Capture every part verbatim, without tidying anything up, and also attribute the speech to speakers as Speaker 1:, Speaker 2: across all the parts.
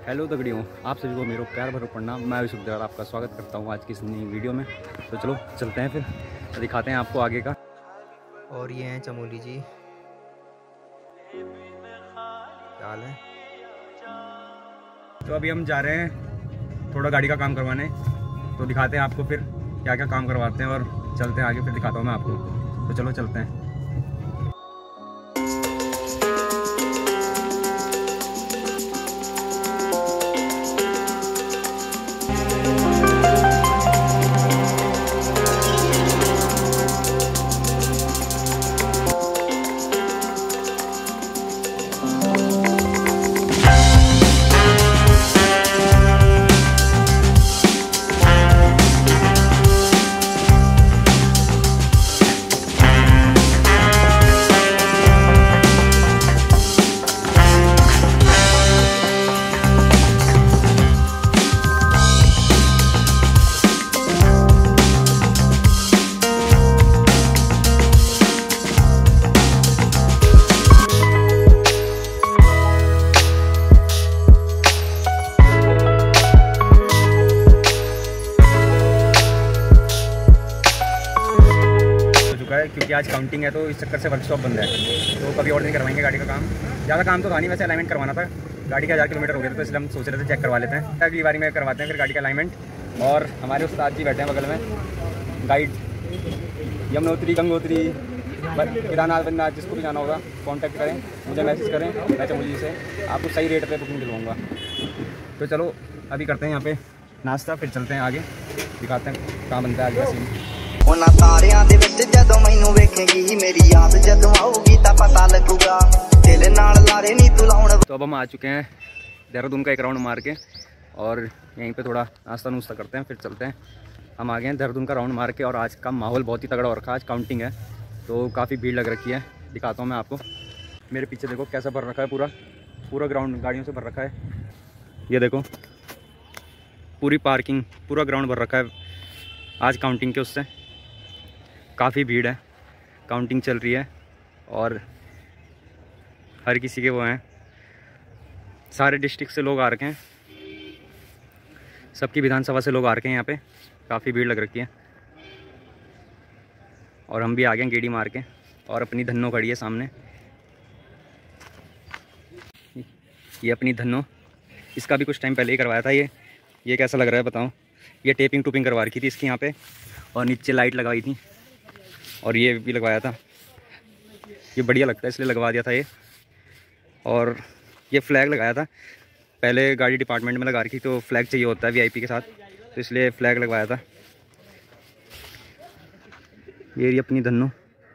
Speaker 1: Hello दगड़ियों, आप सभी को मेरा प्यार भरा प्रणाम। मैं विशुद्धर आपका स्वागत करता हूं आज की इस नई वीडियो में। तो चलो चलते हैं, फिर दिखाते हैं आपको आगे का।
Speaker 2: और ये हैं चमोली जी, क्या हाल है।
Speaker 1: तो अभी हम जा रहे हैं थोड़ा गाड़ी का काम करवाने, तो दिखाते हैं आपको फिर क्या क्या काम करवाते हैं और चलते हैं आगे, फिर दिखाता हूँ मैं आपको। तो चलो चलते हैं। क्योंकि आज काउंटिंग है तो इस चक्कर से वर्कशॉप बंद है, तो कभी और नहीं करवाएंगे गाड़ी का काम। ज़्यादा काम तो था नहीं, वैसे अलाइनमेंट करवाना था। गाड़ी के हज़ार किलोमीटर हो गए थे, तो इसलिए हम सोच रहे थे चेक करवा लेते हैं। अगली बारी में करवाते हैं फिर गाड़ी का अलाइनमेंट। और हमारे उस्ताद जी बैठे हैं बगल में, गाइड यमुनोत्री, गंगोत्री, केदारनाथ, बद्रीनाथ, जिसको भी जाना होगा कॉन्टैक्ट करें, मुझे मैसेज करें, मैं चमोली से आपको सही रेट पर बुकिंग दिलवाऊँगा। तो चलो अभी करते हैं यहाँ पे नाश्ता, फिर चलते हैं आगे, दिखाते हैं कहाँ बनता है आगे का सीन।
Speaker 3: ਉਹਨਾਂ ਤਾਰਿਆਂ ਦੇ ਵਿੱਚ ਜਦੋਂ ਮੈਨੂੰ ਵੇਖੇਗੀ ਮੇਰੀ ਯਾਦ ਜਦੋਂ ਆਊਗੀ ਤਾਂ ਪਤਾ ਲੱਗੂਗਾ ਦਿਲ ਨਾਲ ਲਾਰੇ ਨਹੀਂ ਤੂੰ ਲਾਉਣ।
Speaker 1: तो अब हम आ चुके हैं देहरादून का एक राउंड मार के, और यहीं पे थोड़ा नाश्ता नुश्ता करते हैं, फिर चलते हैं। हम आ गए हैं देहरादून का राउंड मार के, और आज का माहौल बहुत ही तगड़ा हो रखा है। आज काउंटिंग है तो काफ़ी भीड़ लग रखी है, दिखाता हूँ मैं आपको। मेरे पीछे देखो कैसा भर रखा है, पूरा पूरा ग्राउंड गाड़ियों से भर रखा है। ये देखो पूरी पार्किंग, पूरा ग्राउंड भर रखा है आज काउंटिंग के उससे। काफ़ी भीड़ है, काउंटिंग चल रही है और हर किसी के वो हैं, सारे डिस्ट्रिक्ट से लोग आ रखे हैं, सबकी विधानसभा से लोग आ रखे हैं यहाँ पे। काफ़ी भीड़ लग रखी है और हम भी आ गए गेड़ी मार के, और अपनी धन्नो खड़ी है सामने। ये अपनी धन्नो, इसका भी कुछ टाइम पहले ही करवाया था। ये ये कैसा लग रहा है बताओ। ये टेपिंग टूपिंग करवा रखी थी इसकी यहाँ पे, और नीचे लाइट लगवाई थी, और ये भी लगवाया था। ये बढ़िया लगता है इसलिए लगवा दिया था ये। और ये फ्लैग लगाया था, पहले गाड़ी डिपार्टमेंट में लगा रखी तो फ्लैग चाहिए होता है वीआईपी के साथ, तो इसलिए फ्लैग लगवाया था। ये रही अपनी धन्नो।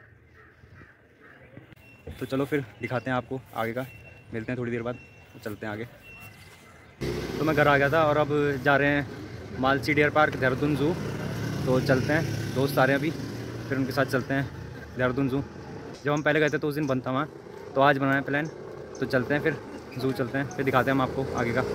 Speaker 1: तो चलो फिर दिखाते हैं आपको आगे का, मिलते हैं थोड़ी देर बाद, तो चलते हैं आगे। तो मैं घर आ गया था और अब जा रहे हैं Malsi deer park, Dehradun zoo. तो चलते हैं, दोस्त आ रहे हैं अभी, फिर उनके साथ चलते हैं देहरादून ज़ू। जब हम पहले गए थे तो उस दिन बंद था वहाँ, तो आज बनाया प्लान, तो चलते हैं फिर ज़ू चलते हैं, फिर दिखाते हैं हम आपको आगे का।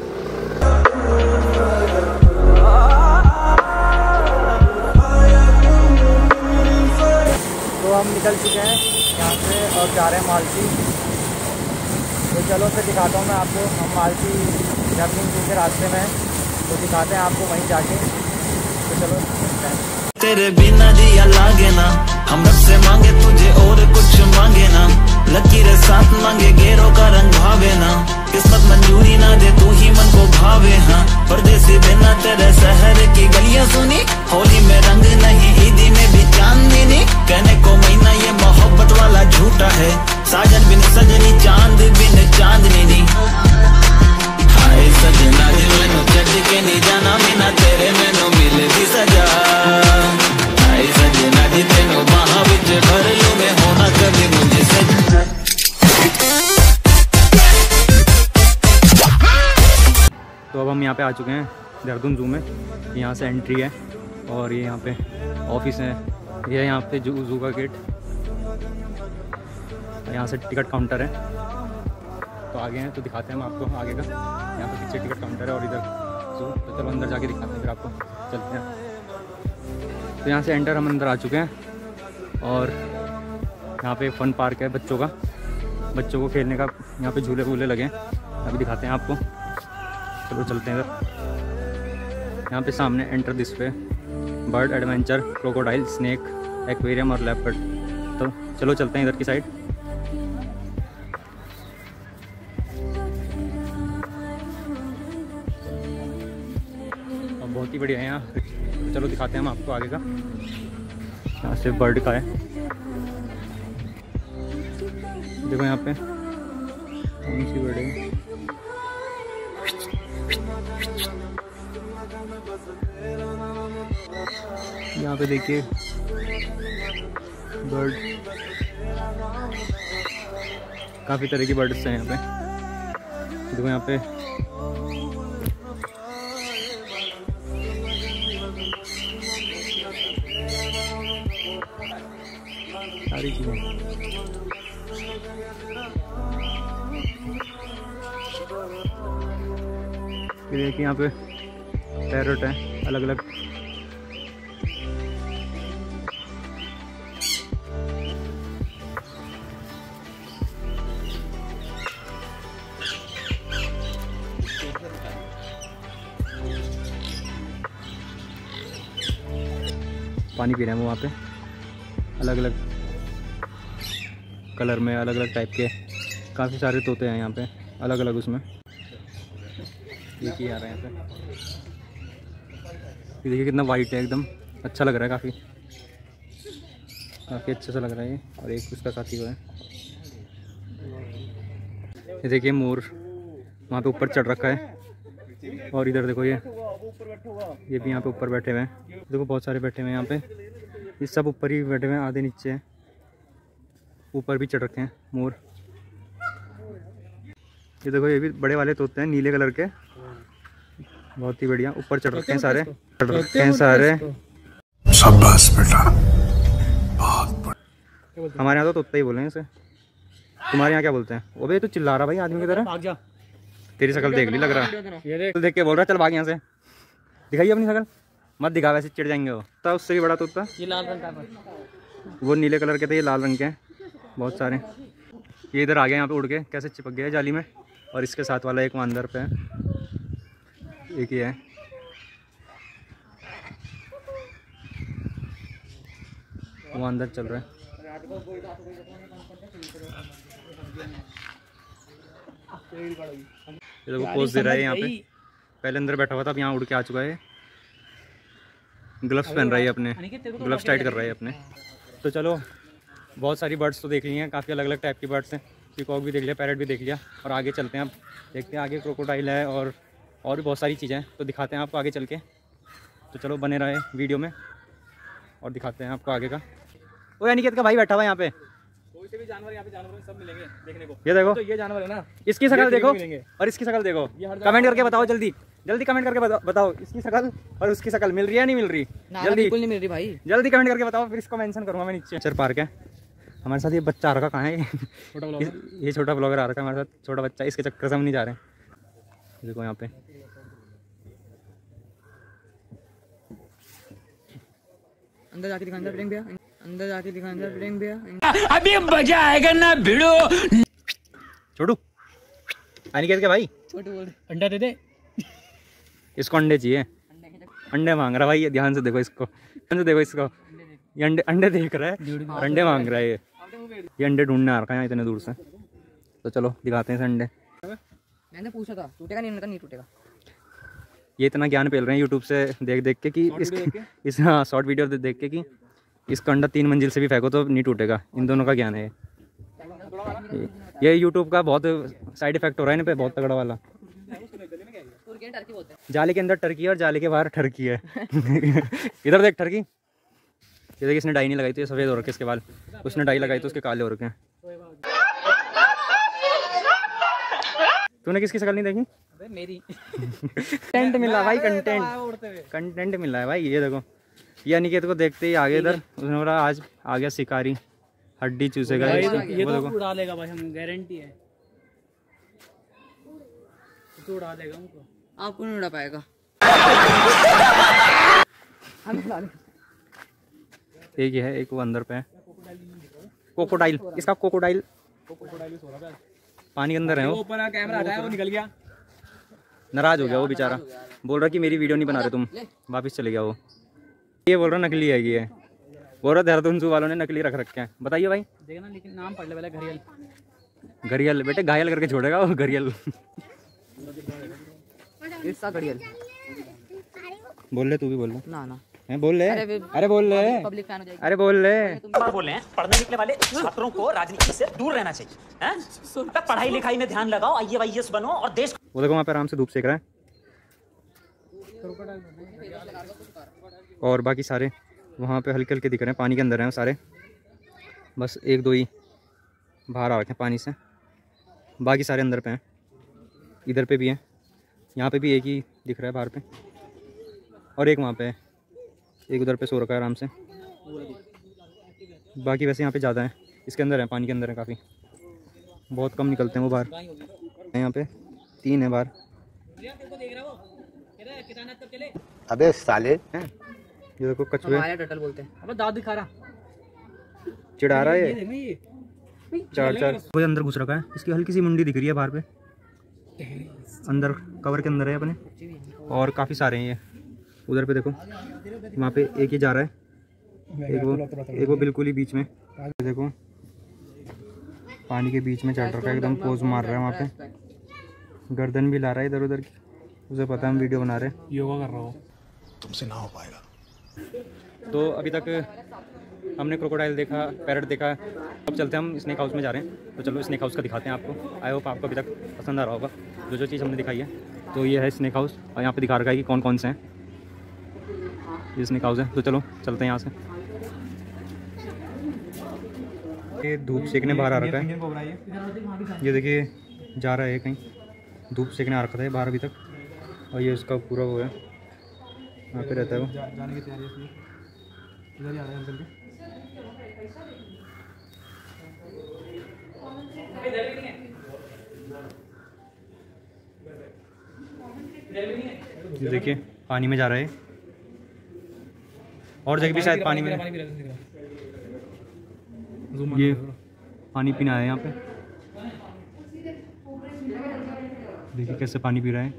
Speaker 2: तो हम निकल चुके हैं यहाँ से और जा रहे हैं मालसी। तो चलो फिर दिखाता हूँ मैं आपको, हम मालसी देहरादून ज़ू के रास्ते में हैं, तो दिखाते हैं आपको वहीं जाके। तो चलो चलते हैं।
Speaker 3: तेरे बिना जिया लागे ना, हम रब से मांगे तुझे और कुछ मांगे ना, लकीरें साथ मांगे गेरों का रंग भावे ना, किस्मत मंजूरी ना दे तू ही मन को भावे। हाँ परदेसी बिना तेरे शहर की गलियां सुनी, होली में रंग नहीं ईदी में भी चांदनी, कहने को महीना ये मोहब्बत वाला झूठा है, साजन बिन सजनी चांद बिन चांदनी नी। हाय सजना दिल मैनू छड्ड के नहीं जाना, बिना तेरे मैनू मिले दी सजा। हाय सजना दी तेनू बाहां विच भर लूं मैं, होना कभी मुझे सजना।
Speaker 1: तो अब हम यहाँ पे आ चुके हैं देहरादून ज़ू में। यहाँ से एंट्री है और ये यहाँ पे ऑफिस है, ये यहाँ पे जू ज़ू का गेट, यहाँ से टिकट काउंटर है। तो आगे हैं तो दिखाते हैं हम आपको आगे का। यहाँ पे पीछे टिकट काउंटर है और इधर ज़ू। तो चलो अंदर जाके दिखाते हैं फिर आपको, चलते हैं। तो यहाँ से एंटर हम अंदर आ चुके हैं और यहाँ पे फन पार्क है बच्चों का, बच्चों को खेलने का यहाँ पे झूले वूले लगे हैं, अभी दिखाते हैं आपको। चलो चलते हैं इधर। यहाँ पे सामने एंटर दिस पे bird adventure, crocodile, snake, aquarium और लेपर्ड। तो चलो चलते हैं इधर की साइड। और बहुत ही बढ़िया है यहाँ। चलो दिखाते हैं हम आपको आगे का। यहाँ से बर्ड का है, देखो यहाँ पे कौन सी बर्ड है। यहाँ पे देखिए बर्ड, काफ़ी तरह की बर्ड्स हैं यहाँ पे। देखो यहाँ पे सारी चीज़ें। ये देखिए यहाँ पे पैरट है अलग अलग। पानी पी रहे हैं वो वहाँ पे, अलग अलग कलर में, अलग अलग टाइप के काफ़ी सारे तोते हैं यहाँ पे, अलग अलग उसमें। देखिए आ रहे हैं यहाँ पे, ये देखिए कितना वाइट है एकदम, अच्छा लग रहा है, काफ़ी काफ़ी अच्छा सा लग रहा है ये। और एक उसका साथी वो है, ये देखिए मोर वहाँ पे ऊपर चढ़ रखा है। और इधर देखो ये ये भी यहाँ पे ऊपर बैठे हुए हैं। देखो बहुत सारे बैठे हुए हैं यहाँ पे, ये सब ऊपर ही बैठे हुए हैं, आधे नीचे हैं, ऊपर भी चढ़ रखे हैं मोर। ये देखो ये भी बड़े वाले तोते हैं नीले कलर के, बहुत ही बढ़िया, ऊपर चढ़ रखे हैं सारे, चढ़ रखे हैं सारे। शाबाश बेटा, बहुत। हमारे यहाँ तो तोता ही बोले हैं इसे, तुम्हारे यहाँ क्या बोलते हैं? वो भी तो चिल्ला रहा भाई आदमी की तरह। भाग जा, तेरी शकल देख ली लग रहा है, ये देख देख के बोल रहा चल भाग यहाँ से। दिखाइए अपनी शकल, मत दिखा वैसे चिढ़ जाएंगे वो। तो उससे भी बड़ा तोता, ये लाल रंग का, वो नीले कलर के थे, ये लाल रंग के हैं बहुत सारे। ये इधर आ गया यहाँ पे उड़ के, कैसे चिपक गया जाली में। और इसके साथ वाला एक वहाँ अंदर पे है, एक ही है। वो अंदर चल रहा है। ये देखो पोज दे रहा है यहाँ पे, पहले अंदर बैठा हुआ था, अब यहाँ उड़ के आ चुका है। ग्लव्स पहन रहा है अपने, ग्लव्स टाइट कर रहा है अपने। तो चलो बहुत सारी बर्ड्स तो देख ली हैं, काफ़ी अलग अलग टाइप की बर्ड्स हैं। पीकॉक भी देख लिया, पैरट भी देख लिया, और आगे चलते हैं। अब देखते हैं आगे क्रोकोडाइल है और और भी बहुत सारी चीज़ें हैं, तो दिखाते हैं आपको आगे चल के। तो चलो बने रहे वीडियो में और दिखाते हैं आपको आगे का। वो अनिकेत का भाई बैठा हुआ है यहाँ पे, कोई से भी जानवर यहाँ पे जानवर सब मिलेंगे देखने को। ये देखो, तो ये जानवर है ना, इसकी शकल देखो और इसकी शकल देखो, कमेंट करके बताओ जल्दी जल्दी कमेंट करके बताओ इसकी शकल और उसकी शकल मिल रही है नहीं मिल रही? जल्दी, बिल्कुल नहीं मिल रही भाई, जल्दी कमेंट करके बताओ, फिर इसको मेंशन करूँगा मैं नीचे। चर पार्क है हमारे साथ, ये बच्चा आ रखा कहाँ है? छोटा ब्लॉगर, ये छोटा ब्लॉगर आ रखा है हमारे साथ, छोटा बच्चा, इसके चक्कर से हम नहीं जा रहे हैं। देखो यहाँ पे
Speaker 2: अंदर जाके दिखाना प्रेम भैया, अंदर जाके दिखाना प्रेम भैया,
Speaker 3: अभी मजा आएगा ना भिड़ो।
Speaker 1: छोटू अनिकेत के भाई,
Speaker 2: छोटू बोल अंडा दे दे,
Speaker 1: इसको अंडे चाहिए, अंडे मांग रहा भाई, ये ध्यान से देखो इसको, ध्यान से देखो इसको, ये अंडे अंडे देख रहा है, अंडे मांग रहा है ये ये अंडे ढूंढने आ रखा है इतने दूर से। तो चलो दिखाते हैं अंडे।
Speaker 2: मैंने पूछा था टूटेगा नहीं, नहीं टूटेगा।
Speaker 1: ये इतना ज्ञान पेल रहे हैं यूट्यूब से देख देख के कि इस इस हाँ शॉर्ट वीडियो देख के कि इसका अंडा तीन मंजिल से भी फेंको तो नहीं टूटेगा। इन दोनों का ज्ञान है ये। ये यूट्यूब का बहुत साइड इफेक्ट हो रहा है इन पे, बहुत तगड़ा वाला। जाले के अंदर टर्की है और जाले के बाहर ठरकी है। इधर देख ठरकी, ये देख इसने डाई नहीं लगाई तो ये सफ़ेद हो रखे इसके बाल, उसने डाई लगाई तो उसके काले हो रखे हैं। तूने किसकी शकल नहीं देखी?
Speaker 2: अबे मेरी।
Speaker 1: कंटेंट मिला भाई, कंटेंट कंटेंट मिला है भाई। ये देखो ये अनिकेत को देखते ही आगे इधर उसने बोला आज आ गया शिकारी, हड्डी चूसेगा।
Speaker 2: ये तो, ये तो उड़ा लेगा भाई, हम गारंटी है, तो उड़ा देगा उनको, आपको नहीं उड़ा पाएगा।
Speaker 1: एक ही है, एक वो अंदर पे है कोकोडाइल, इसका कोकोडाइल पानी के अंदर है, वो
Speaker 2: ऊपर कैमरा हटाया वो निकल गया।
Speaker 1: नाराज़ हो गया वो बेचारा, बोल रहा कि मेरी वीडियो नहीं बना रहे तुम, वापस चले गया वो। ये बोल रहा नकली है ये, बोल रहा देहरादून जू वालों ने नकली रख रखे हैं। बताइए भाई।
Speaker 2: देखना लेकिन नाम पढ़ ले पहले, घड़ियल।
Speaker 1: घड़ियल बेटे घायल करके छोड़ेगा वो घड़ियल।
Speaker 2: इसका घड़ियल
Speaker 1: बोल ले, तू भी बोल ले
Speaker 2: ना ना
Speaker 1: है, बोल ले। अरे बोल ले,
Speaker 2: पब्लिक फैन हो जाएगी।
Speaker 1: अरे बोल ले।
Speaker 4: बार बोले हैं पढ़ने लिखने वाले छात्रों को राजनीति से दूर रहना चाहिए, हैं? अबे पढ़ाई लिखाई में ध्यान लगाओ, आई ए वाई एस बनो और देश।
Speaker 1: वो देखो वहाँ पे आराम से धूप सेक रहा है, और बाकी सारे वहाँ पे हल्के हल्के दिख रहे हैं, पानी के अंदर हैं सारे, बस एक दो ही बाहर आ रखे हैं पानी से, बाकी सारे अंदर पे हैं। इधर पे भी हैं, यहाँ पे भी एक ही दिख रहा है बाहर पे, और एक वहाँ पे है, एक उधर पे सो रखा है आराम से। बाकी वैसे यहाँ पे ज़्यादा है, इसके अंदर है, पानी के अंदर है काफ़ी, बहुत कम निकलते हैं वो बाहर। यहाँ पे तीन है बाहर।
Speaker 5: अबे साले,
Speaker 1: ये देखो कछुए,
Speaker 2: टटल बोलते हैं। अबे दांत दिखा रहा,
Speaker 1: चिढ़ा रहा है ये, चार चार कोई अंदर घुस रखा है, इसकी हल्की सी मुंडी दिख रही है बाहर पे, अंदर कवर के अंदर है अपने, और काफ़ी सारे हैं ये। उधर पे देखो वहाँ पे एक ही जा रहा है, एक वो एक वो बिल्कुल ही बीच में, देखो पानी के बीच में चल रखा है, एकदम पोज मार रहा है वहाँ पे, गर्दन भी ला रहा है इधर उधर की, उसे पता है हम वीडियो बना रहे हैं,
Speaker 2: योगा कर रहा हूँ।
Speaker 5: तुमसे ना हो पाएगा।
Speaker 1: तो अभी तक हमने क्रोकोडाइल देखा, पैरट देखा, अब चलते हैं हम स्नेक हाउस में जा रहे हैं। तो चलो स्नेक हाउस का दिखाते हैं आपको। आई होप आपको अभी तक पसंद आ रहा होगा जो जो चीज़ हमने दिखाई है। तो ये है स्नेक हाउस, और यहाँ पे दिखा रखा है कि कौन कौन से हैं, ये स्नेक हाउस है। तो चलो चलते हैं यहाँ से। ये धूप सेकने बाहर आ रखा है, ये देखिए जा रहा है कहीं, धूप सेकने आ रखा था बाहर अभी तक, और ये उसका पूरा वो है, यहाँ पे रहता है वो। जाने की तैयारी है, इधर ही आ रहा है अंकल के। देखिए पानी में जा रहा है, और जगह भी शायद पानी में, ये पानी पीना है यहाँ पे, देखिए कैसे पानी पी रहा है।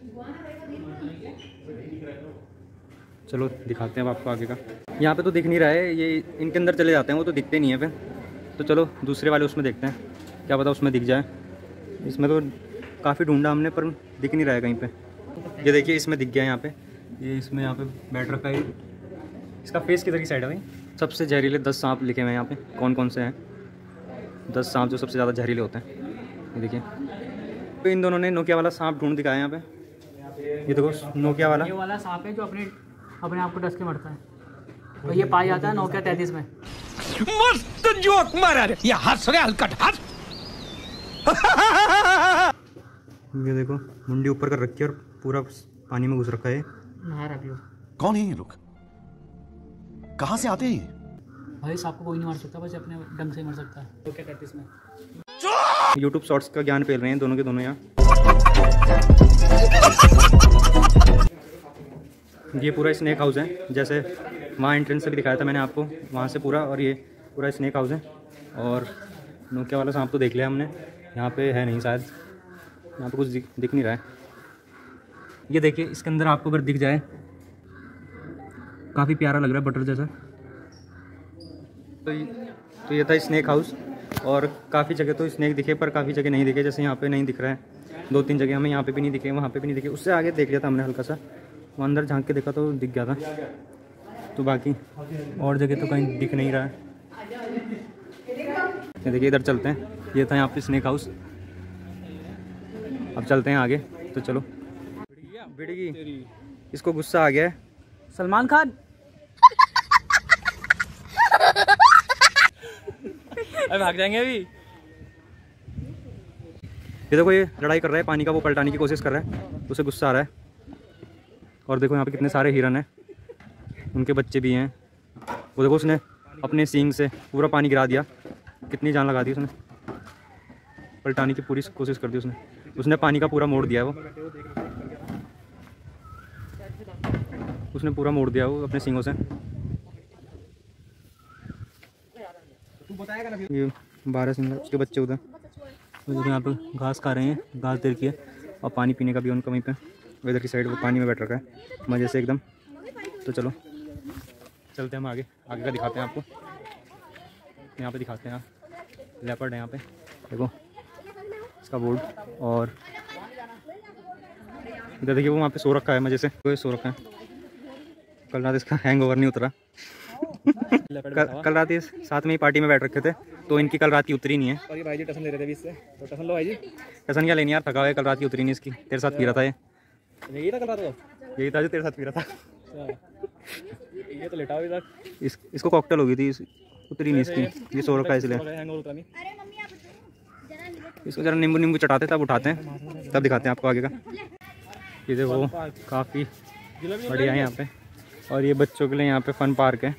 Speaker 1: चलो दिखाते हैं अब आपको आगे का। यहाँ पे तो दिख नहीं रहा है, ये इनके अंदर चले जाते हैं, वो तो दिखते नहीं है फिर। तो चलो दूसरे वाले उसमें देखते हैं, क्या पता उसमें दिख जाए। इसमें तो काफ़ी ढूंढा हमने पर दिख नहीं रहा है कहीं पे। ये देखिए इसमें दिख गया है यहाँ पे, ये इसमें यहाँ पे बैठ रखा है। इसका फेस किधर की साइड है भाई? सबसे जहरीले दस सांप लिखे हुए हैं यहाँ पे, कौन कौन से हैं दस सांप जो सबसे ज़्यादा जहरीले होते हैं। ये देखिए तो इन दोनों ने नोकिया वाला सांप ढूंढ दिखाया यहाँ पे। ये देखो नोकिया वाला,
Speaker 2: ये वाला सांप है जो अपने अपने आप को डस के मरता है, तो ये पाया जाता है नोकिया तैंतीस में।
Speaker 6: मस्त जोक मारा रे, ये हंस रहे हलकट हंस।
Speaker 1: ये देखो मुंडी ऊपर कर रखी है और पूरा पानी में घुस रखा है।
Speaker 2: नहा रहा है।
Speaker 5: कौन है ये लोग, कहाँ से आते हैं ये?
Speaker 2: भाई सांप को कोई नहीं मार सकता, बस अपने ढंग से मर सकता है। नोकिया तैंतीस में
Speaker 1: यूट्यूब शॉर्ट्स का ज्ञान पेल रहे हैं दोनों के दोनों यहाँ। ये पूरा स्नेक हाउस है, जैसे वहाँ एंट्रेंस से भी दिखाया था मैंने आपको, वहाँ से पूरा, और ये पूरा स्नेक हाउस है। और नोकिया वाला सांप तो देख लिया हमने, यहाँ पे है नहीं शायद, यहाँ पे कुछ दिख, दिख नहीं रहा है। ये देखिए इसके अंदर आपको अगर दिख जाए, काफ़ी प्यारा लग रहा है बटर जैसा। तो ये तो ये था स्नेक हाउस, और काफ़ी जगह तो स्नेक दिखे पर काफ़ी जगह नहीं दिखे, जैसे यहाँ पे नहीं दिख रहा है, दो तीन जगह हमें यहाँ पे भी नहीं दिखे, वहाँ पे भी नहीं दिखे। उससे आगे देख लिया था हमने हल्का सा, वहाँ अंदर झांक के देखा तो दिख गया था, तो बाकी और जगह तो कहीं दिख नहीं रहा है। ये देखिए इधर चलते हैं, ये था यहाँ पे स्नेक हाउस। अब चलते हैं आगे, तो चलो। बिड़गी इसको गुस्सा आ गया है।
Speaker 2: सलमान खान
Speaker 1: अरे भाग जाएंगे अभी। ये देखो ये लड़ाई कर रहा है पानी का, वो पलटाने की कोशिश कर रहा है, उसे गुस्सा आ रहा है। और देखो यहाँ पे कितने सारे हिरन हैं, उनके बच्चे भी हैं। वो देखो उसने अपने सींग से पूरा पानी गिरा दिया, कितनी जान लगा दी उसने, पलटाने की पूरी कोशिश कर दी उसने उसने पानी का पूरा मोड़ दिया है, वो उसने पूरा मोड़ दिया वो अपने सींगों से। ये बारह सिंगल उसके बच्चे उधर यहाँ पे घास खा रहे हैं, घास दे रखी है, और पानी पीने का भी उनको वहीं पे इधर की साइड वो पानी में बैठ रखा है मज़े से एकदम। तो चलो चलते हैं हम आगे आगे का दिखाते हैं आपको। यहाँ पे दिखाते हैं लेपर्ड है यहाँ पे, देखो इसका बोर्ड। और इधर देखिए वो वहाँ पे सो रखा है मज़े से, वो सो रखा है। कल रात इसका हैंगओवर नहीं उतरा कल, कल रात ये साथ में ही पार्टी में बैठ रखे थे तो इनकी कल रात की उतरी नहीं है।
Speaker 2: और ये भाई जी टसन ले रहे थे अभी इससे, तो टसन लो भाई जी।
Speaker 1: टसन क्या लेनी यार, थका हुआ है, कल रात की उतरी नहीं इसकी। तेरे साथ पी रहा था ये,
Speaker 2: यही था कल रात को,
Speaker 1: यही था जो तेरे साथ पी रहा था।
Speaker 2: ये तो लेटा हुआ था,
Speaker 1: इस इसको कॉकटेल हो गई थी, उतरी नहीं इसकी, ये सो रखा है इसलिए।
Speaker 2: हैंगओवर उतरा नहीं।
Speaker 1: इसको जरा नींबू नींबू चटाते तब उठाते हैं, तब दिखाते हैं आपको आगे का। ये देखो काफ़ी बढ़िया है यहाँ पे, और ये बच्चों के लिए यहाँ पे फन पार्क है।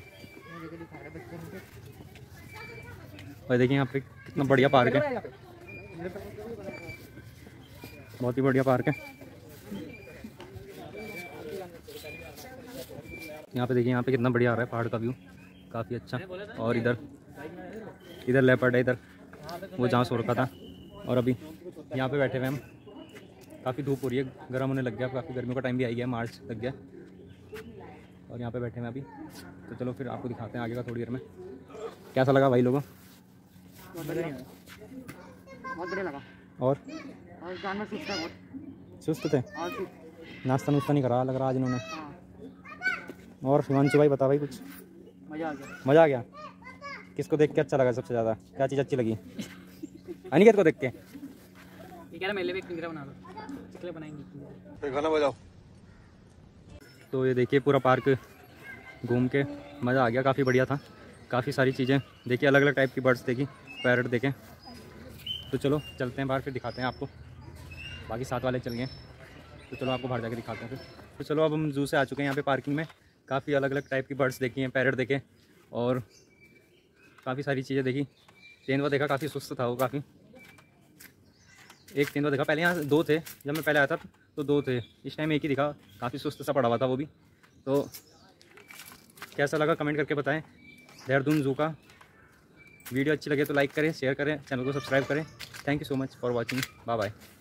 Speaker 1: और देखिए यहाँ पे कितना बढ़िया पार्क है, बहुत ही बढ़िया पार्क है। यहाँ पे देखिए यहाँ पे कितना बढ़िया आ रहा है पहाड़ का व्यू, काफ़ी अच्छा। और इधर इधर लेपर्ड है, इधर वो जहाँ सो रखा था। और अभी यहाँ पे बैठे हुए हम, काफ़ी धूप हो रही है, गर्म होने लग गया, काफ़ी गर्मियों का टाइम भी आ गया, मार्च लग गया। और यहाँ पे बैठे हैं अभी। तो चलो फिर आपको दिखाते हैं आगे का थोड़ी देर में। कैसा लगा भाई लोगों?
Speaker 2: बहुत बढ़िया लगा।
Speaker 1: और
Speaker 2: और जानवर सुस्त है बहुत,
Speaker 1: सुस्त थे,
Speaker 2: और
Speaker 1: नाश्ता नुश्ता नहीं करा लग रहा आज इन्होंने।
Speaker 2: हाँ
Speaker 1: और शिवांशु भाई बता भाई कुछ?
Speaker 2: मज़ा आ गया।
Speaker 1: मज़ा आ गया? किसको देख के अच्छा लगा सबसे ज़्यादा, क्या चीज़ अच्छी लगी? अनिकेत को देख के?
Speaker 2: ये कह रहा मेले में एक पिंजरा बना दो, चिकले बनाएंगे।
Speaker 5: गाना बजाओ।
Speaker 1: तो ये देखिए पूरा पार्क घूम के मज़ा आ गया, काफ़ी बढ़िया था। काफ़ी सारी चीज़ें देखिए, अलग अलग टाइप की बर्ड्स देखी, पैरट देखें। तो चलो चलते हैं बाहर, फिर दिखाते हैं आपको। बाकी साथ वाले चल गए, तो चलो आपको बाहर जाके दिखाते हैं फिर। तो चलो अब हम जू से आ चुके हैं यहाँ पे पार्किंग में। काफ़ी अलग अलग टाइप की बर्ड्स देखी हैं, पैरट देखे, और काफ़ी सारी चीज़ें देखी। तेंदुआ देखा, काफ़ी सुस्त था वो, काफ़ी। एक तेंदुआ देखा, पहले यहाँ दो थे, जब मैं पहले आया था तो दो थे, इस टाइम एक ही दिखा, काफ़ी सुस्त सा पड़ा हुआ था वो भी। तो कैसा लगा कमेंट करके बताएं। देहरादून जू का वीडियो अच्छी लगे तो लाइक करें, शेयर करें, चैनल को सब्सक्राइब करें। Thank you so much for watching, bye bye.